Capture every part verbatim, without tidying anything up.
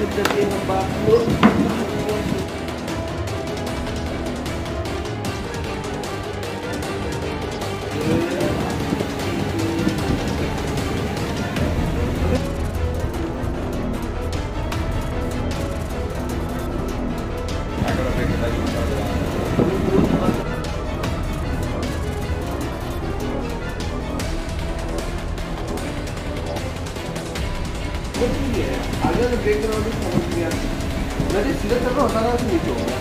Seperti hamba lu. आगे तो break कराने की समझ नहीं आती। मैंने सीधा चल रहा होता था तो नीचे होगा।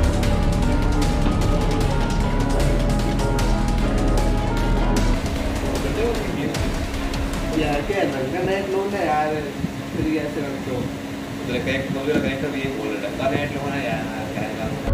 यार क्या है ना नेट लोन है यार फिर कैसे रखते हो? तेरे कनेक्ट तो मेरा कनेक्टर भी ये बोल रहा है। कनेक्ट लोन है यार क्या है?